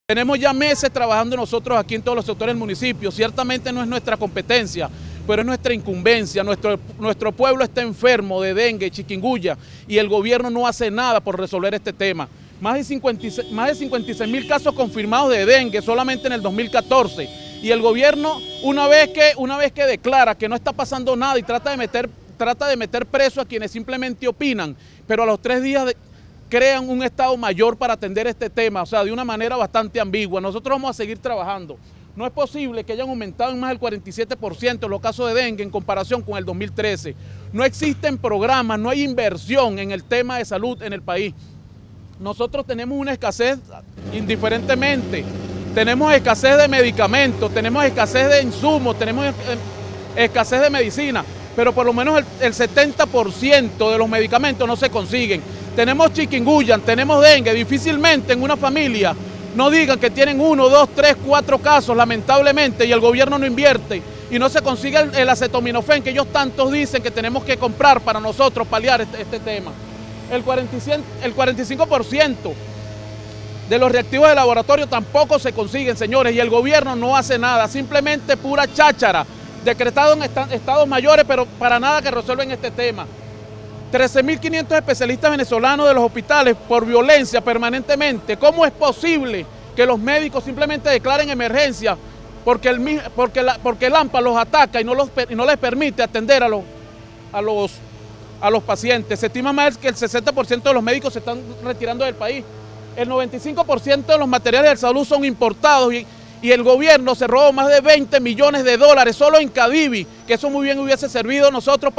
Tenemos ya meses trabajando nosotros aquí en todos los sectores del municipio. Ciertamente no es nuestra competencia, pero es nuestra incumbencia. Nuestro pueblo está enfermo de dengue, chikungunya, y el gobierno no hace nada por resolver este tema. Más de 56.000 casos confirmados de dengue solamente en el 2014. Y el gobierno, una vez que declara que no está pasando nada y trata de meter preso a quienes simplemente opinan, pero a los 3 días crean un estado mayor para atender este tema, o sea, de una manera bastante ambigua. Nosotros vamos a seguir trabajando. No es posible que hayan aumentado en más del 47% los casos de dengue en comparación con el 2013. No existen programas, no hay inversión en el tema de salud en el país. Nosotros tenemos una escasez indiferentemente. Tenemos escasez de medicamentos, tenemos escasez de insumos, tenemos escasez de medicina, pero por lo menos el 70% de los medicamentos no se consiguen. Tenemos chikungunya, tenemos dengue, difícilmente en una familia no digan que tienen 1, 2, 3, 4 casos, lamentablemente, y el gobierno no invierte y no se consigue el acetaminofén que ellos tantos dicen que tenemos que comprar para nosotros paliar este tema. El 45% de los reactivos de laboratorio tampoco se consiguen, señores, y el gobierno no hace nada, simplemente pura cháchara, decretado en estados mayores, pero para nada que resuelven este tema. 13.500 especialistas venezolanos de los hospitales por violencia permanentemente. ¿Cómo es posible que los médicos simplemente declaren emergencia porque el AMPA los ataca y no les permite atender a los pacientes? Se estima más que el 60% de los médicos se están retirando del país. El 95% de los materiales de salud son importados y el gobierno se robó más de 20 millones de dólares solo en Cadivi, que eso muy bien hubiese servido a nosotros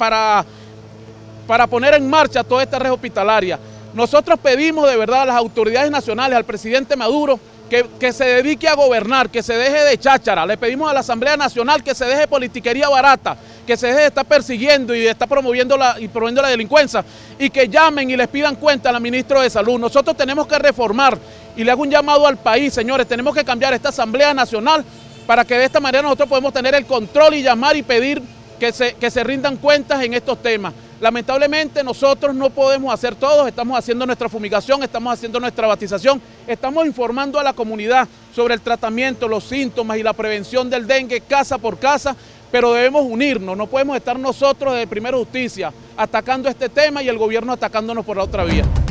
para poner en marcha toda esta red hospitalaria. Nosotros pedimos de verdad a las autoridades nacionales, al presidente Maduro, que se dedique a gobernar, que se deje de cháchara. Le pedimos a la Asamblea Nacional que se deje de politiquería barata, que se deje de estar persiguiendo y de estar promoviendo la delincuencia, y que llamen y les pidan cuenta al ministro de Salud. Nosotros tenemos que reformar, y le hago un llamado al país, señores, tenemos que cambiar esta Asamblea Nacional para que de esta manera nosotros podamos tener el control y llamar y pedir que se rindan cuentas en estos temas. Lamentablemente nosotros no podemos hacer todo, estamos haciendo nuestra fumigación, estamos haciendo nuestra batización, estamos informando a la comunidad sobre el tratamiento, los síntomas y la prevención del dengue casa por casa, pero debemos unirnos, no podemos estar nosotros de Primera Justicia atacando este tema y el gobierno atacándonos por la otra vía.